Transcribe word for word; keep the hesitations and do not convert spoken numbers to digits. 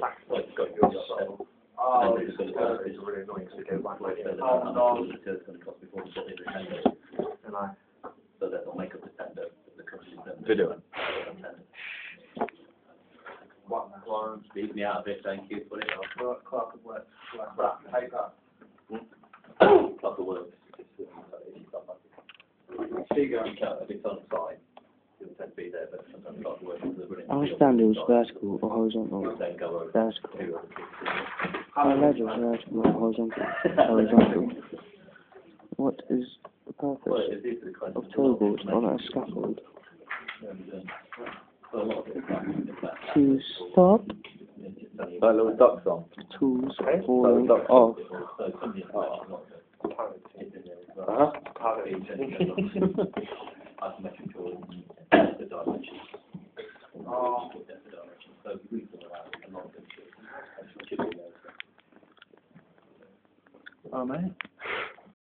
Well, it's got your soul. Oh, And it's it's uh, going to really annoying to go back like Oh, that. no. The tur's going to cost before the body the tender. And I, So that they'll make up the tender. The company's done. To do it. what, Lawrence? Leave me out of it, thank you. Put it off. Clerk, clerk of work, like that, take that. Clock of works. There you go. You can't, if it's on site, you'll tend to be there, but sometimes clock of works is running. Our standard was vertical or horizontal. Then go over Vertical. to other people. Our ledger was vertical or horizontal. Horizontal. What is the Well, purpose it is the kind of tow boards on a scaffold? Well, a lot of it's like, it's that. To stop Like little ducks on. tools Like falling ducks. off. So somebody Uh-huh. isometric tools, the dimensions. Oh. Depth of direction. So we can allow a lot of them to. Oh, mate.